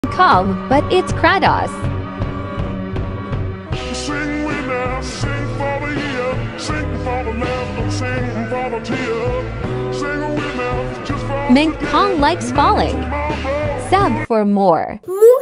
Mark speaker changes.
Speaker 1: Calm, but it's Kratos.
Speaker 2: Sing with now, sing for the year, sing for the laughter, sing for the tear. Sing with now, just for
Speaker 1: Mink Kong likes falling. Sub for more.